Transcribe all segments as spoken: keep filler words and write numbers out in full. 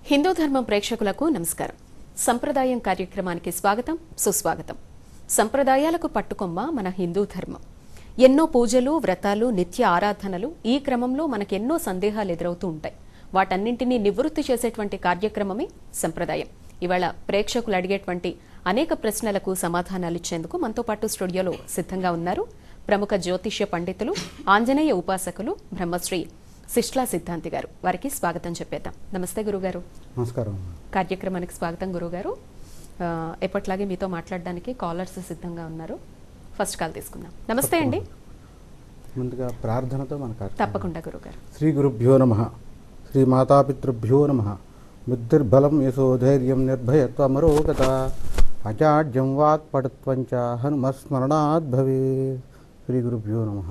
హిందూ ధర్మం ప్రేక్షకులకు నమస్కారం. సంప్రదాయం కార్యక్రమానికి స్వాగతం, సుస్వాగతం. సంప్రదాయాలకు పట్టుకొమ్మ మన హిందూ ధర్మం. ఎన్నో పూజలు, వ్రతాలు, నిత్య ఆరాధనలు, ఈ క్రమంలో మనకెన్నో సందేహాలు ఎదురవుతూ ఉంటాయి. వాటన్నింటినీ నివృత్తి చేసేటువంటి కార్యక్రమమే సంప్రదాయం. ఇవాళ ప్రేక్షకులు అడిగేటువంటి అనేక ప్రశ్నలకు సమాధానాలు ఇచ్చేందుకు మనతో పాటు స్టూడియోలో సిద్ధంగా ఉన్నారు ప్రముఖ జ్యోతిష్య పండితులు, ఆంజనేయ ఉపాసకులు బ్రహ్మశ్రీ శిష్లా సిద్ధాంతి గారు. వారికి స్వాగతం చెప్పేద్దాం. నమస్తే గురుగారు. నమస్కారం. కార్యక్రమానికి స్వాగతం గురుగారు. ఎప్పట్లాగే మీతో మాట్లాడడానికి కాలర్స్ సిద్ధంగా ఉన్నారు. ఫస్ట్ కాల్ తీసుకుందాం. నమస్తే అండి. ముందుగా ప్రార్థనతో మన తప్పకుండా గురుగారు. శ్రీ గురుభ్యో నమః. శ్రీ మాతాపితృభ్యో నమః. బుద్ధిర్బలం యశోధైర్యం నిర్భయత్వమరోగత అజాడ్యం వాక్పటుత్వంచ హనుమస్మరణాత్ భవేత్. శ్రీ గురుభ్యో నమః.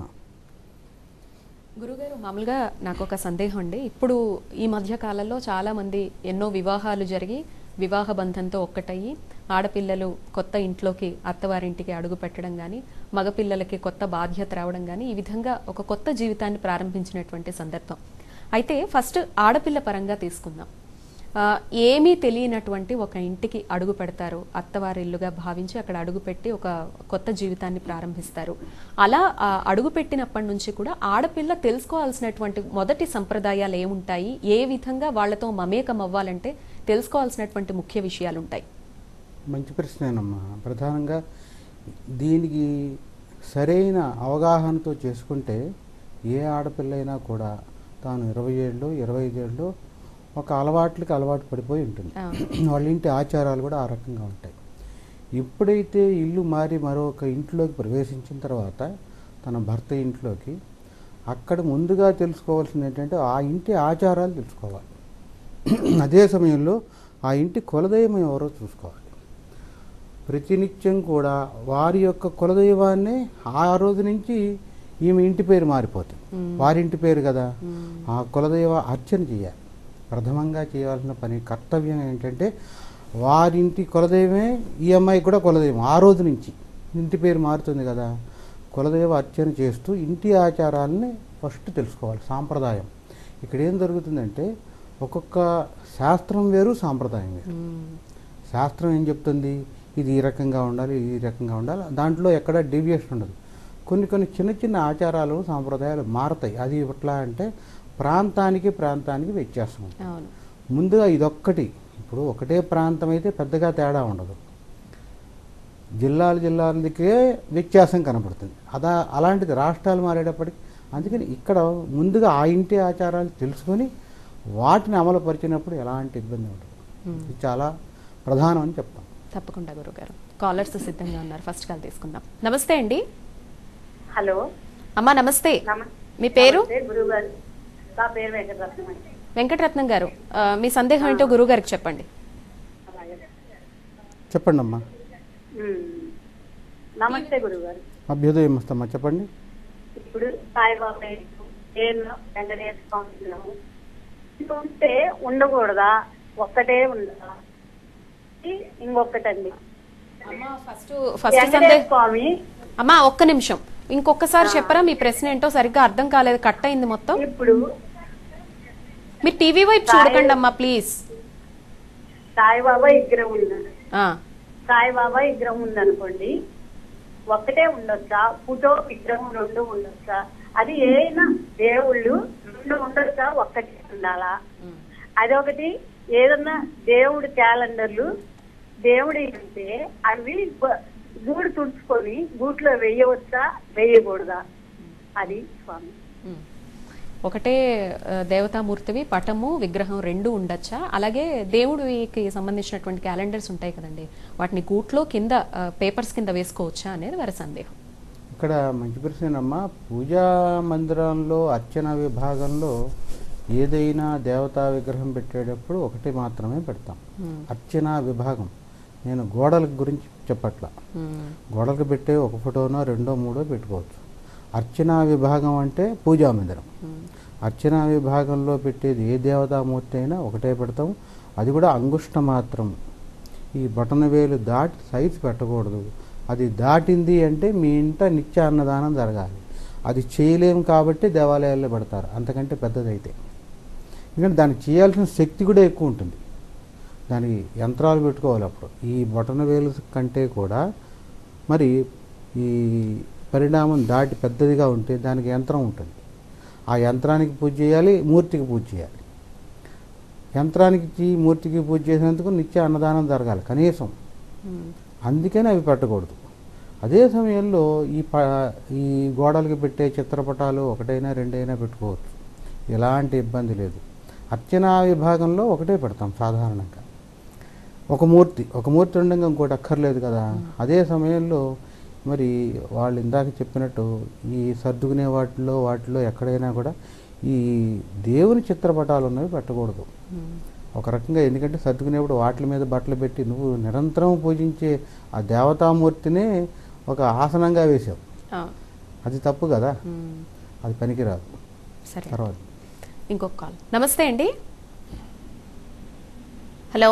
గురుగారు, మామూలుగా నాకు ఒక సందేహం అండి. ఇప్పుడు ఈ మధ్య కాలంలో చాలా మంది ఎన్నో వివాహాలు జరిగి వివాహ బంధంతో ఒక్కటయ్యి ఆడపిల్లలు కొత్త ఇంట్లోకి అత్తవారింటికి అడుగు పెట్టడం కానీ, మగపిల్లలకి కొత్త బాధ్యత రావడం కానీ, ఈ విధంగా ఒక కొత్త జీవితాన్ని ప్రారంభించినటువంటి సందర్భం. అయితే ఫస్ట్ ఆడపిల్ల పరంగా తీసుకుందాం. ఏమీ తెలియనటువంటి ఒక ఇంటికి అడుగు పెడతారు, అత్తవారి ఇల్లుగా భావించి అక్కడ అడుగు పెట్టి ఒక కొత్త జీవితాన్ని ప్రారంభిస్తారు. అలా అడుగు పెట్టినప్పటి నుంచి కూడా ఆడపిల్ల తెలుసుకోవాల్సినటువంటి మొదటి సంప్రదాయాలు ఏముంటాయి, ఏ విధంగా వాళ్లతో మమేకం అవ్వాలంటే తెలుసుకోవాల్సినటువంటి ముఖ్య విషయాలు ఉంటాయి? మంచి ప్రశ్నేనమ్మా. ప్రధానంగా దీనికి సరైన అవగాహనతో చేసుకుంటే ఏ ఆడపిల్ల అయినా కూడా తాను ఇరవై ఏళ్ళు ఇరవై ఐదేళ్ళు ఒక అలవాట్లకి అలవాటు పడిపోయి ఉంటుంది. వాళ్ళ ఇంటి ఆచారాలు కూడా ఆ రకంగా ఉంటాయి. ఎప్పుడైతే ఇల్లు మారి మరొక ఇంట్లోకి ప్రవేశించిన తర్వాత తన భర్త ఇంట్లోకి, అక్కడ ముందుగా తెలుసుకోవాల్సింది ఏంటంటే ఆ ఇంటి ఆచారాలు తెలుసుకోవాలి. అదే సమయంలో ఆ ఇంటి కులదైవం ఎవరో చూసుకోవాలి. ప్రతినిత్యం కూడా వారి యొక్క కులదైవాన్ని ఆ రోజు నుంచి ఈమె ఇంటి పేరు మారిపోతుంది. వారింటి పేరు కదా, ఆ కులదైవ అర్చన చేయాలి. ప్రథమంగా చేయాల్సిన పని, కర్తవ్యం ఏంటంటే వారింటి కులదైవమే ఈ అమ్మాయి కూడా కులదైవం. ఆ రోజు నుంచి ఇంటి పేరు మారుతుంది కదా, కులదైవ అర్చన చేస్తూ ఇంటి ఆచారాలని ఫస్ట్ తెలుసుకోవాలి. సాంప్రదాయం ఇక్కడ ఏం జరుగుతుందంటే ఒక్కొక్క శాస్త్రం వేరు, సాంప్రదాయం వేరు. శాస్త్రం ఏం చెప్తుంది, ఇది ఈ రకంగా ఉండాలి, ఈ రకంగా ఉండాలి, దాంట్లో ఎక్కడ డీవియేషన్ ఉండదు. కొన్ని కొన్ని చిన్న చిన్న ఆచారాలు, సాంప్రదాయాలు మారతాయి. అది ఎట్లా అంటే ప్రాంతానికి ప్రాంతానికి వ్యత్యాసం ఉంటుంది. ముందుగా ఇదొక్కటి, ఇప్పుడు ఒకటే ప్రాంతం అయితే పెద్దగా తేడా ఉండదు, జిల్లాలు జిల్లాలకే వ్యత్యాసం కనబడుతుంది. అదా అలాంటిది రాష్ట్రాలు మారేటప్పటికి. అందుకని ఇక్కడ ముందుగా ఆ ఇంటి ఆచారాలు తెలుసుకొని వాటిని అమలుపరిచినప్పుడు ఎలాంటి ఇబ్బంది ఉండదు. ఇది చాలా ప్రధానం అని చెప్తాం. తప్పకుండా గురుగారు. కాలర్స్ సిద్ధంగా ఉన్నారు. ఫస్ట్ కాల్ తీసుకుందాం. నమస్తే అండి. హలో అమ్మా, నమస్తే. మీ పేరు? గురుగారు, నా పేరు వెంకటరత్నం. వెంకటరత్నం గారు, మీ సందేహం ఏంటో గురువు గారికి చెప్పండి. చెప్పండి అమ్మా. నమస్తే గురుగారు. అభ్యుదయం వస్తామా, చెప్పండి. ఇప్పుడు సాయిబాబా వెంకటేశ్వర స్వామి ఉంటే ఉండకూడదా, ఒక్కటే ఉండదా? ఇంకొకటండి స్వామి. అమ్మా ఒక్క నిమిషం, ఇంకొకసారి చెప్పరా? మీ ప్రశ్న ఏంటో సరిగ్గా అర్థం కాలేదు, కట్ అయింది మొత్తం. ఇప్పుడు మీరు టీవీ వైపు చూడకండి అమ్మా ప్లీజ్. సాయిబాబా విగ్రహం ఉంది, సాయిబాబా విగ్రహం ఉందనుకోండి, ఒక్కటే ఉండొచ్చా? ఫోటో విగ్రహం రెండు ఉండొచ్చా? అది ఏదైనా దేవుళ్ళు రెండు ఉండొచ్చా, ఒక్కటే ఉండాలా? అదొకటి. ఏదన్నా దేవుడి క్యాలెండర్లు దేవుడి అంటే అవి గూడు తుడుచుకొని గూట్లో వేయవచ్చా, వేయకూడదా? అది స్వామి. ఒకటే దేవతామూర్తివి పటము విగ్రహం రెండు ఉండొచ్చా? అలాగే దేవుడికి సంబంధించినటువంటి క్యాలెండర్స్ ఉంటాయి కదండి, వాటిని గూట్లో కింద పేపర్స్ కింద వేసుకోవచ్చా అనేది వారి సందేహం. ఇక్కడ మంచి ప్రశ్నేనమ్మా. పూజా మందిరంలో అర్చన విభాగంలో ఏదైనా దేవతా విగ్రహం పెట్టేటప్పుడు ఒకటి మాత్రమే పెడతాం. అర్చన విభాగం, నేను గోడల గురించి చెప్పట్లా. గోడలకు పెట్టే ఒక ఫోటోనో రెండో మూడో పెట్టుకోవచ్చు. అర్చనా విభాగం అంటే పూజా మందిరం. అర్చనా విభాగంలో పెట్టేది ఏ దేవతామూర్తి అయినా ఒకటే పెడతాం. అది కూడా అంగుష్ట మాత్రం. ఈ బటన వేలు దాటి సైజు పెట్టకూడదు. అది దాటింది అంటే మీ ఇంట నిత్య అన్నదానం జరగాలి. అది చేయలేము కాబట్టి దేవాలయాల్లో పెడతారు, అంతకంటే పెద్దదైతే. ఎందుకంటే దానికి చేయాల్సిన శక్తి కూడా ఎక్కువ ఉంటుంది. దానికి యంత్రాలు పెట్టుకోవాలి. అప్పుడు ఈ బొటన వేలు కంటే కూడా మరి ఈ పరిణామం దాటి పెద్దదిగా ఉంటే దానికి యంత్రం ఉంటుంది. ఆ యంత్రానికి పూజ చేయాలి, మూర్తికి పూజ చేయాలి. యంత్రానికి మూర్తికి పూజ చేసినందుకు నిత్య అన్నదానం జరగాలి కనీసం. అందుకని అవి పెట్టకూడదు. అదే సమయంలో ఈ ప ఈ గోడలకి పెట్టే చిత్రపటాలు ఒకటైనా రెండైనా పెట్టుకోవచ్చు, ఎలాంటి ఇబ్బంది లేదు. అర్చనా విభాగంలో ఒకటే పెడతాం సాధారణంగా. ఒక మూర్తి ఒక మూర్తి ఉండగా ఇంకోటి అక్కర్లేదు కదా. అదే సమయంలో మరి వాళ్ళు ఇందాక చెప్పినట్టు ఈ సర్దుకునే వాటిలో వాటిలో ఎక్కడైనా కూడా ఈ దేవుని చిత్రపటాలు ఉన్నవి పెట్టకూడదు ఒక రకంగా. ఎందుకంటే సర్దుకునేప్పుడు వాటి మీద బట్టలు పెట్టి నువ్వు నిరంతరం పూజించే ఆ దేవతామూర్తినే ఒక ఆసనంగా వేసావు, అది తప్పు కదా, అది పనికిరాదు. సరే, తర్వాత ఇంకొక కాల్. నమస్తే అండి. హలో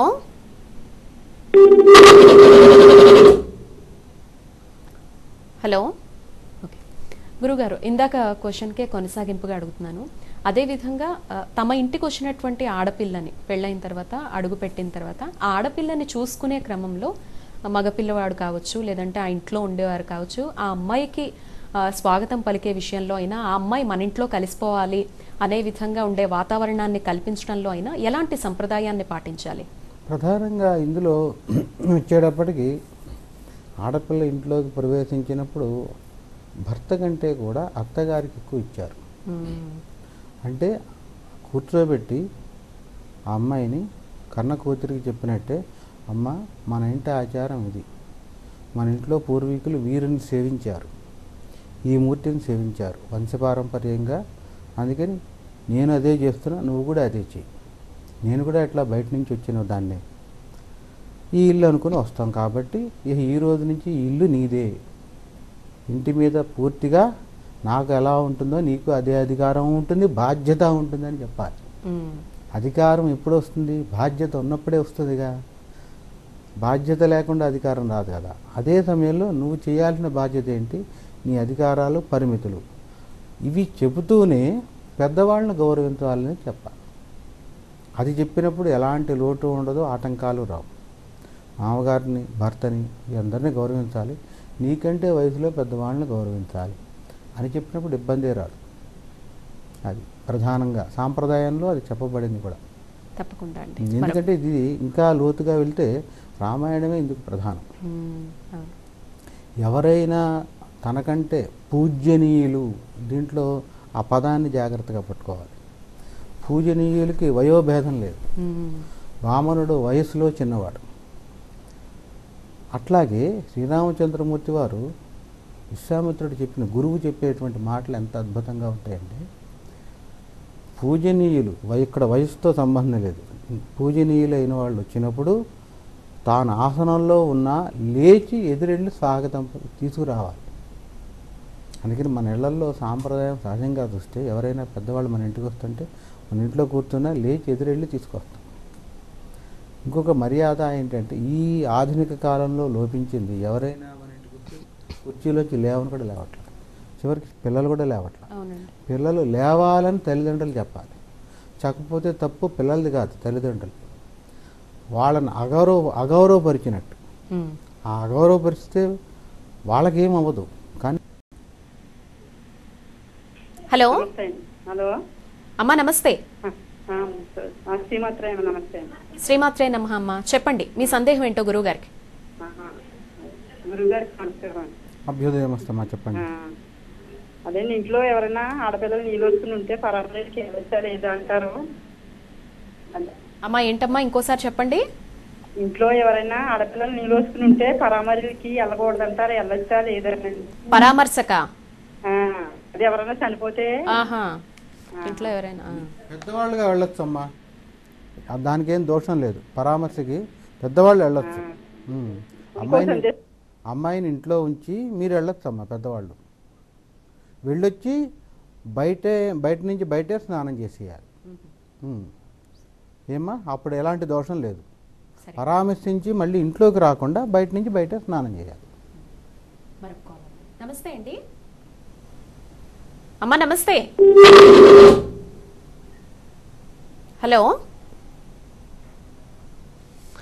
హలో ఓకే గురుగారు, ఇందాక క్వశ్చన్కే కొనసాగింపుగా అడుగుతున్నాను. అదేవిధంగా తమ ఇంటికి వచ్చినటువంటి ఆడపిల్లని పెళ్ళైన తర్వాత అడుగు పెట్టిన తర్వాత ఆ ఆడపిల్లని చూసుకునే క్రమంలో మగపిల్లవాడు కావచ్చు, లేదంటే ఆ ఇంట్లో ఉండేవారు కావచ్చు, ఆ అమ్మాయికి స్వాగతం పలికే విషయంలో అయినా, ఆ అమ్మాయి మన ఇంట్లో కలిసిపోవాలి అనే విధంగా ఉండే వాతావరణాన్ని కల్పించడంలో అయినా ఎలాంటి సంప్రదాయాన్ని పాటించాలి? ప్రధానంగా ఇందులో వచ్చేటప్పటికి ఆడపిల్ల ఇంట్లోకి ప్రవేశించినప్పుడు భర్త కంటే కూడా అత్తగారికి ఎక్కువ ఇచ్చారు. అంటే కూర్చోబెట్టి ఆ అమ్మాయిని కన్న కూతురికి చెప్పినట్టే, అమ్మ మన ఇంటి ఆచారం ఇది, మన ఇంట్లో పూర్వీకులు వీరిని సేవించారు, ఈ మూర్తిని సేవించారు వంశపారంపర్యంగా, అందుకని నేను అదే చేస్తున్నా, నువ్వు కూడా అదే చెయ్యి, నేను కూడా ఇట్లా బయట నుంచి వచ్చిన దాన్నే ఈ ఇల్లు అనుకుని వస్తాం కాబట్టి ఈ రోజు నుంచి ఈ ఇల్లు నీదే, ఇంటి మీద పూర్తిగా నాకు ఎలా ఉంటుందో నీకు అదే అధికారం ఉంటుంది, బాధ్యత ఉంటుందని చెప్పాలి. అధికారం ఎప్పుడు వస్తుంది? బాధ్యత ఉన్నప్పుడే వస్తుందిగా. బాధ్యత లేకుండా అధికారం రాదు కదా. అదే సమయంలో నువ్వు చేయాల్సిన బాధ్యత ఏంటి? నీ అధికారాలు, పరిమితులు ఇవి చెబుతూనే పెద్దవాళ్ళని గౌరవించాలని చెప్పాలి. అది చెప్పినప్పుడు ఎలాంటి లోటు ఉండదు, ఆటంకాలు రావు. మామగారిని, భర్తని అందరినీ గౌరవించాలి, నీకంటే వయసులో పెద్దవాళ్ళని గౌరవించాలి అని చెప్పినప్పుడు ఇబ్బందే రాదు. అది ప్రధానంగా సాంప్రదాయంలో అది చెప్పబడింది కూడా. తప్పకుండా అండి. ఎందుకంటే ఇది ఇంకా లోతుగా వెళ్తే రామాయణమే ఇందుకు ప్రధానం. ఎవరైనా తనకంటే పూజ్యనీయులు, దీంట్లో ఆ పదాన్ని జాగ్రత్తగా పట్టుకోవాలి. పూజనీయులకి వయోభేదం లేదు. వామనుడు వయసులో చిన్నవాడు. అట్లాగే శ్రీరామచంద్రమూర్తి వారు విశ్వామిత్రుడు చెప్పిన గురువు చెప్పేటువంటి మాటలు ఎంత అద్భుతంగా ఉంటాయంటే, పూజనీయులు ఇక్కడ వయసుతో సంబంధం లేదు, పూజనీయులైన వాళ్ళు వచ్చినప్పుడు తాను ఆసనంలో ఉన్న లేచి ఎదురెళ్ళి స్వాగతం తీసుకురావాలి. అందుకని మన ఇళ్లలో సాంప్రదాయం సహజంగా చూస్తే ఎవరైనా పెద్దవాళ్ళు మన ఇంటికి వస్తుంటే మన ఇంట్లో కూర్చున్నా లేచి ఎదురెళ్ళి తీసుకొస్తాం. ఇంకొక మర్యాద ఏంటంటే ఈ ఆధునిక కాలంలో లోపించింది. ఎవరైనా మన ఇంటికి వచ్చి కుర్చీలోంచి లేవని కూడా లేవట్లేదు, చివరికి పిల్లలు కూడా లేవట్లేదు. పిల్లలు లేవాలని తల్లిదండ్రులు చెప్పాలి, చెప్పకపోతే తప్పు పిల్లలది కాదు, తల్లిదండ్రులు వాళ్ళని అగౌరవ అగౌరవపరిచినట్టు. ఆ అగౌరవపరిస్తే వాళ్ళకేం అవ్వదు. కానీ హలో హలో అమ్మా నమస్తే. శ్రీమాత్రే నమస్తే. శ్రీమాత్రే నమః అమ్మ, చెప్పండి మీ సందేహం ఏంటో గురువు గారికి. గురుగారికి నమస్కారం. అభ్యుదయమస్తమా, చెప్పండి. అదే ఇంట్లో ఎవరైనా ఆడపిల్లలు నీళ్ళు వస్తుని ఉంటే పరామర్శకి వెళ్ళొచ్చా లేదా అంటారు. అమ్మా ఏంటమ్మా ఇంకోసారి చెప్పండి. ఇంట్లో ఎవరైనా ఆడపిల్లలు నీళ్ళు వస్తుని ఉంటే పరామర్శకి వెళ్ళకూడదంటారు, వెళ్ళొచ్చా లేదండి? పరామర్శక అది ఎవరైనా చనిపోతే ఇంట్లో ఎవరైనా పెద్దవాళ్ళుగా వెళ్ళొచ్చమ్మా, దానికేం దోషం లేదు. పరామర్శకి పెద్దవాళ్ళు వెళ్ళొచ్చు. అమ్మాయిని అమ్మాయిని ఇంట్లో ఉంచి మీరు వెళ్ళొచ్చమ్మా. పెద్దవాళ్ళు వెళ్ళొచ్చి బయటే బయట నుంచి బయటే స్నానం చేసేయాలి. ఏమ్మా, అప్పుడు ఎలాంటి దోషం లేదు. పరామర్శించి మళ్ళీ ఇంట్లోకి రాకుండా బయట నుంచి బయటే స్నానం చేయాలి. నమస్తే అండి అమ్మా. నమస్తే. హలో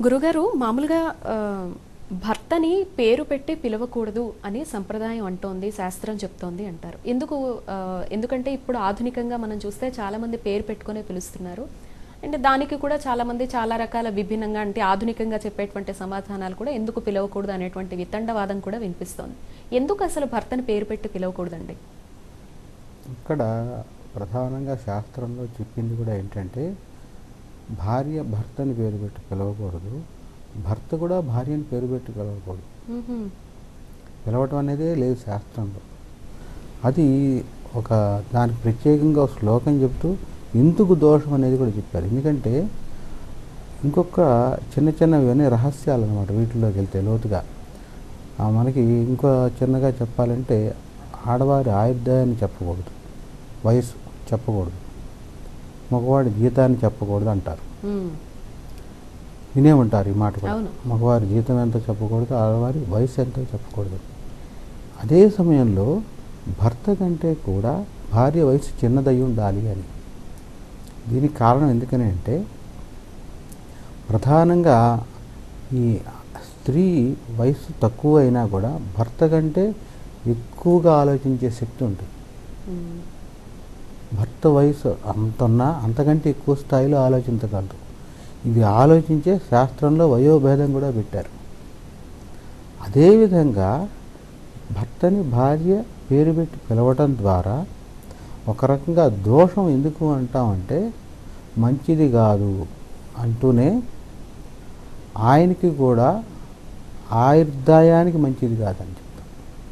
గురుగారు మామూలుగా ఆ, భర్తని పేరు పెట్టి పిలవకూడదు అని సంప్రదాయం అంటోంది, శాస్త్రం చెప్తోంది అంటారు. ఎందుకు ఆ, ఎందుకంటే ఇప్పుడు ఆధునికంగా మనం చూస్తే చాలా మంది పేరు పెట్టుకునే పిలుస్తున్నారు. అంటే దానికి కూడా చాలా మంది చాలా రకాల విభిన్నంగా అంటే ఆధునికంగా చెప్పేటువంటి సమాధానాలు కూడా ఎందుకు పిలవకూడదు అనేటువంటి వితండవాదం కూడా వినిపిస్తోంది. ఎందుకు అసలు భర్తని పేరు పెట్టి పిలవకూడదండి? ఇక్కడ ప్రధానంగా శాస్త్రంలో చెప్పింది కూడా ఏంటంటే భార్య భర్తని పేరు పెట్టి పిలవకూడదు, భర్త కూడా భార్యని పేరు పెట్టి పిలవకూడదు. మ్మ్హ్మ్. పిలవటం అనేదే లేదు శాస్త్రంలో. అది ఒక దానికి ప్రత్యేకంగా ఒక శ్లోకం చెప్తూ ఎందుకు దోషం అనేది కూడా చెప్పారు. ఎందుకంటే ఇంకొక చిన్న చిన్నవి రహస్యాలు అన్నమాట. వీటిలోకి వెళ్తే లోతుగా ఆ, మనకి ఇంకో చిన్నగా చెప్పాలంటే ఆడవారి ఆయుర్దాయాన్ని చెప్పకూడదు, వయసు చెప్పకూడదు, మగవాడి జీతాన్ని చెప్పకూడదు అంటారు. మ్మ్. వినే ఉంటారు ఈ మాట కూడా. అవును. మగవారి జీతం ఎంతో చెప్పకూడదు, ఆడవారి వయసు ఎంతో చెప్పకూడదు. అదే సమయంలో భర్త కంటే కూడా భార్య వయసు చిన్నదై ఉండాలి అని. దీనికి కారణం ఎందుకని అంటే ప్రధానంగా ఈ స్త్రీ వయసు తక్కువ అయినా కూడా భర్త కంటే ఎక్కువగా ఆలోచించే శక్తి ఉంటుంది. మ్మ్. భర్త వయసు అంతన్నా అంతకంటే ఎక్కువ స్థాయిలో ఆలోచించగలరు. ఇది ఆలోచించే శాస్త్రంలో వయోభేదం కూడా పెట్టారు. అదేవిధంగా భర్తని భార్య పేరు పెట్టి పిలవటం ద్వారా ఒక రకంగా దోషం ఎందుకు అంటామంటే మంచిది కాదు అంటూనే ఆయనకి కూడా ఆయుర్దాయానికి మంచిది కాదని చెప్తాం.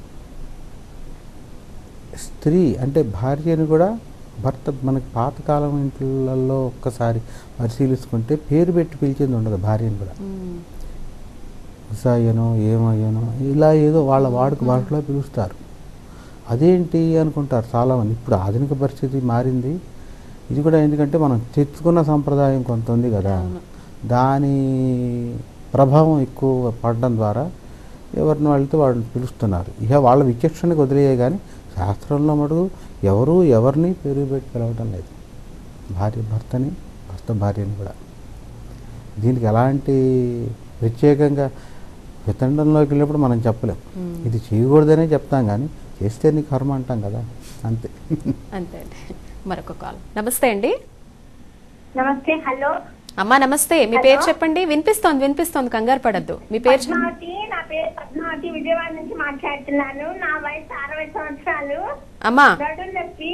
స్త్రీ అంటే భార్యని కూడా భర్త మనకి పాతకాలం ఇంట్లలో ఒక్కసారి పరిశీలించుకుంటే పేరు పెట్టి పిలిచేది ఉండదు భార్యని కూడా. మ్మ్. ఉసాయనో ఏమయ్యనో ఇలా ఏదో వాళ్ళ వాడుక భాషలో పిలుస్తారు. అదేంటి అనుకుంటారు చాలామంది. ఇప్పుడు ఆధునిక పరిస్థితి మారింది. ఇది కూడా ఎందుకంటే మనం తెచ్చుకున్న సంప్రదాయం కొంత ఉంది కదా, అవును. దాని ప్రభావం ఎక్కువ పడడం ద్వారా ఎవరిని వాళ్ళతో వాళ్ళు పిలుస్తున్నారు. ఇక వాళ్ళ విచక్షణకు వదిలేయే కానీ శాస్త్రంలో మటుకు ఎవరు ఎవరిని పేరు పెట్టి పిలవటం లేదు. భార్య భర్తని, భర్త భార్యని కూడా. దీనికి ఎలాంటి ప్రత్యేకంగా వితండంలోకి వెళ్ళినప్పుడు మనం చెప్పలేం. మ్మ్. ఇది చేయకూడదనే చెప్తాం కానీ చేస్తే నీ కర్మ అంటాం కదా, అంతే. అంతే అండి. మరొక కాల్. నమస్తే అండి. నమస్తే. హలో అమ్మా నమస్తే. మీ పేరు చెప్పండి. వినిపిస్తోంది వినిపిస్తోంది కంగారు పడద్దు. మీ పేరు చెప్పండి. పద్మావతి. నా పేరు పద్మావతి, విజయవాడ నుంచి మాట్లాడుతున్నాను. నా వయసు అరవై సంవత్సరాలు. అమ్మా నడుం నొప్పి.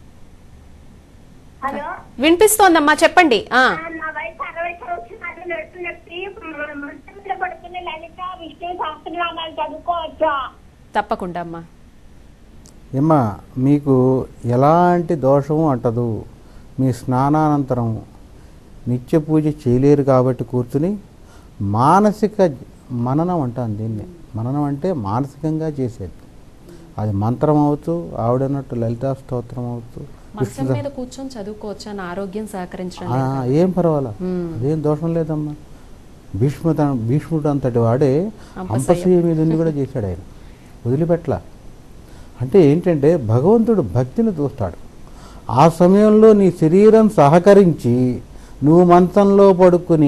హలో వినిపిస్తోందమ్మా చెప్పండి. ఆ ఆ, నా వయసు అరవై సంవత్సరాలు. నడుం నొప్పి. మంచం మీద పడుకునే లలిత విష్ణు సహస్రనామాలు చదువుకోవచ్చా? తప్పకుండా అమ్మా. ఏమ్మా మీకు ఎలాంటి దోషము అంటదు. మీ స్నానానంతరం నిత్య పూజ చేయలేరు కాబట్టి కూర్చుని మానసిక మననం అంటాను దీన్ని. మననం అంటే మానసికంగా చేసేది. అది మంత్రం అవచ్చు, ఆవిడన్నట్టు లలితా స్తోత్రం అవచ్చు, మంచం మీద కూర్చొని చదువుకోవచ్చు అని ఆరోగ్యం సహకరించడం ఆ, లేదు. ఏం పర్వాలా, మ్మ్. అదేం దోషం లేదమ్మా. భీష్ముడు భీష్ముడు అంతటి వాడే అంపశయ్య. అంపశయ్య మీద ఉండి కూడా చేశాడు ఆయన, వదిలిపెట్ల. అంటే ఏంటంటే భగవంతుడు భక్తిని చూస్తాడు. ఆ సమయంలో నీ శరీరం సహకరించి నువ్వు మంచంలో పడుకుని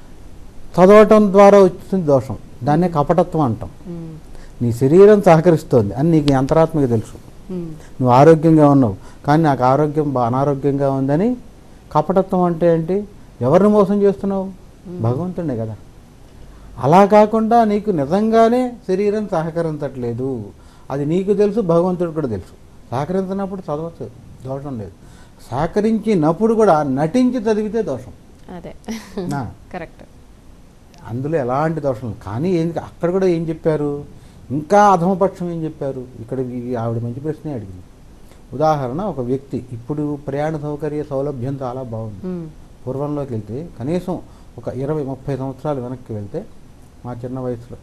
చదవటం ద్వారా వచ్చింది దోషం. దాన్నే కపటత్వం అంటాం. మ్మ్. నీ శరీరం సహకరిస్తోంది అని నీకు అంతరాత్మకి తెలుసు. మ్మ్. నువ్వు ఆరోగ్యంగా ఉన్నావు కానీ నాకు ఆరోగ్యం బా- అనారోగ్యంగా ఉందని. కపటత్వం అంటే ఏంటి? ఎవరిని మోసం చేస్తున్నావు? భగవంతుడే కదా. అలా కాకుండా నీకు నిజంగానే శరీరం సహకరించట్లేదు, అది నీకు తెలుసు, భగవంతుడు కూడా తెలుసు. సహకరించినప్పుడు చదవచ్చు, దోషం లేదు. సహకరించినప్పుడు కూడా నటించి చదివితే దోషం. అదే నా కరెక్ట్. అందులో ఎలాంటి దోషం లేదు. కానీ ఏంటి అక్కడ కూడా ఏం చెప్పారు, ఇంకా అధమపక్షం ఏం చెప్పారు. ఇక్కడ ఈ ఆవిడ మంచి ప్రశ్నే అడిగింది. ఉదాహరణ, ఒక వ్యక్తి ఇప్పుడు ప్రయాణ సౌకర్య సౌలభ్యం చాలా బాగుంది. మ్మ్. పూర్వంలోకి వెళ్తే కనీసం ఒక ఇరవై ముప్పై సంవత్సరాలు వెనక్కి వెళ్తే మా చిన్న వయసులో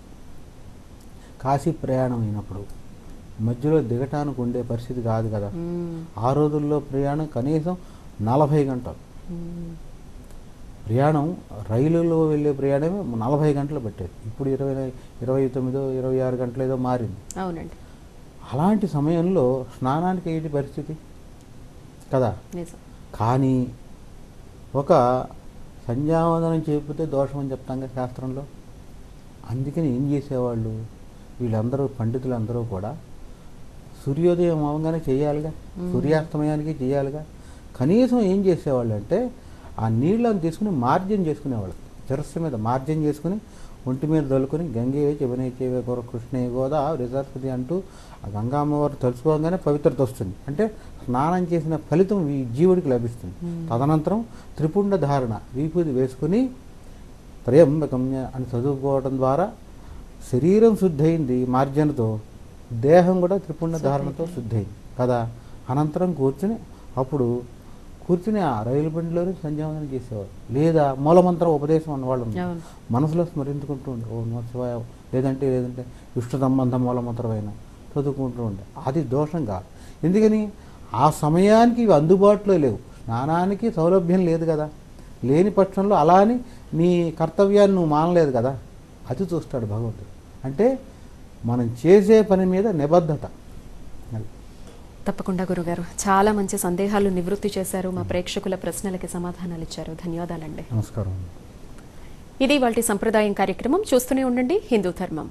కాశీ ప్రయాణం అయినప్పుడు మధ్యలో దిగటానికి ఉండే పరిస్థితి కాదు కదా. మ్మ్. ఆ రోజుల్లో ప్రయాణం కనీసం నలభై గంటలు మ్మ్. ప్రయాణం, రైలులో వెళ్ళే ప్రయాణమే నలభై గంటలు పట్టేది. ఇప్పుడు ఇరవై ఇరవై తొమ్మిదో ఇరవై ఆరు గంటలు ఏదో మారింది. అవునండి, అలాంటి సమయంలో స్నానానికి ఏంటి పరిస్థితి కదా. నిజం. కానీ ఒక సంధ్యావందనం చేయకపోతే దోషం అని చెప్తాం కదా శాస్త్రంలో. అందుకని ఏం చేసేవాళ్ళు వీళ్ళందరూ, పండితులందరూ కూడా సూర్యోదయం అవగానే చేయాలిగా, సూర్యాస్తమయానికి చేయాలిగా. కనీసం ఏం చేసేవాళ్ళు అంటే ఆ నీళ్ళని తీసుకుని మార్జన చేసుకునేవాళ్ళు. శిరస్సు మీద మార్జన చేసుకుని ఒంటి మీద దొలుకొని గంగే యమునే చైవ గోర కృష్ణే గోదావరి సరస్వతి అంటూ ఆ గంగామ్మవారు తలుచుకోగానే పవిత్రత వస్తుంది. అంటే స్నానం చేసిన ఫలితం ఈ జీవుడికి లభిస్తుంది. తదనంతరం త్రిపుండ ధారణ విభూది వేసుకుని త్రయంబకమ్య అని చదువుకోవడం ద్వారా శరీరం శుద్ధయింది మార్జనతో, దేహం కూడా త్రిపుండ ధారణతో శుద్ధయింది కదా. అనంతరం కూర్చుని అప్పుడు కూర్చుని ఆ రైలు బండిలోనే సంధ్యావందనం చేసేవారు. లేదా మూలమంత్రం ఉపదేశం అన్నవాళ్ళు మనసులో స్మరించుకుంటూ ఉండే ఓ నమః శివాయ, లేదంటే లేదంటే విష్ణు సంబంధం మూలమంత్రమైన చదువుకుంటూ ఉండే. అది దోషం కాదు. ఎందుకని ఆ సమయానికి ఇవి అందుబాటులో లేవు, స్నానానికి సౌలభ్యం లేదు కదా. లేని పక్షంలో అలా అని నీ కర్తవ్యాన్ని నువ్వు మానలేదు కదా. అది చూస్తాడు భగవంతుడు. అంటే మనం చేసే పని మీద నిబద్ధత. తప్పకుండా గురుగారు, చాలా మంచి సందేహాలు నివృత్తి చేశారు. మా ప్రేక్షకుల ప్రశ్నలకి సమాధానాలు ఇచ్చారు. ధన్యవాదాలండి. నమస్కారం. ఇది వాటి సంప్రదాయం కార్యక్రమం. చూస్తూనే ఉండండి హిందూ ధర్మం.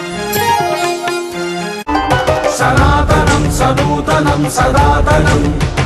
సనాతనం సనూతనం సనాతనం